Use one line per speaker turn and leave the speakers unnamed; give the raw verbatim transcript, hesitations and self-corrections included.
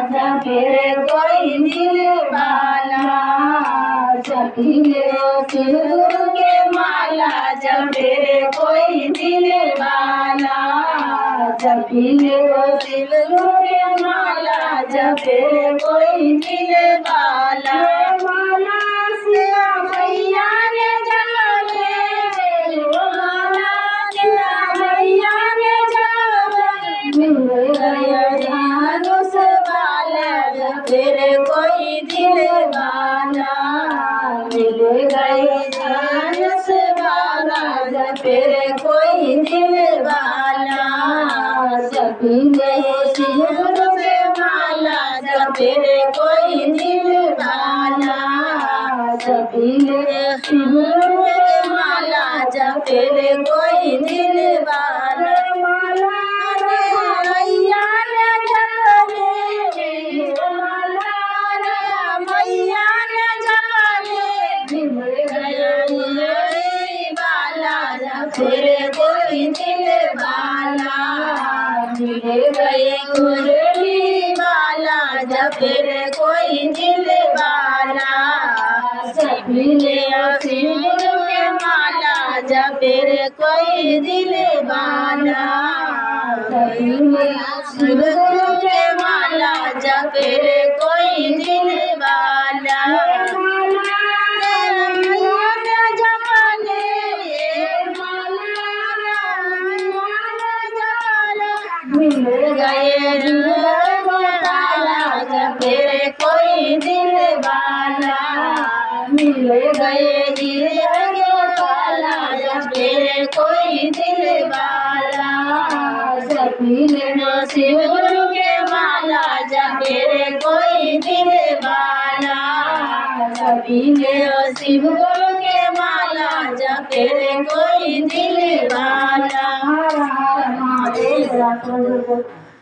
जपे कोई दिल वाला, जपीले शिव गुरु के माला, जपे कोई दिल वाला, जपीले शिव गुरु के माला, जपे कोई दिल वाला। माला सिया मैया ने जपे, माला सिया मैया ने जपे, मिल गया धनुष वाला, जपे कोई दिल वाला, मिल गए धनुष वाला, जपे कोई दिल वाला, जपीले शिव गुरु के माला, जपे कोई दिल वाला, जपीले शिव गुरु के माला, जपे कोई दिल वाला। माला रे मैया ने जपे, माला रे मैया ने जपे, मिल गए बाला, जपे कोई दिल वाला, मिल गए मुरली वाला, जपे कोई दिल वाला, जपीले शिव गुरु के माला, जपे कोई दिल वाला, जपीले शिव गुरु के माला, जपे कोई दिल वाला। मिल गए वाला, जपे कोई दिल वाला, मिल गए दिल वाला, जपे कोई दिल वाला, जपीले शिव गुरु के माला, जपे कोई दिल वाला, जपीले शिव गुरु के माला, जपे कोई दिल वाला।